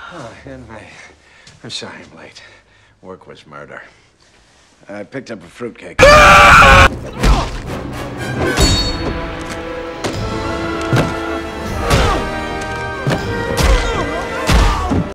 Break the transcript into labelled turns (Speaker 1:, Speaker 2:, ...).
Speaker 1: Oh, and I'm sorry I'm late. Work was murder. I picked up a fruitcake.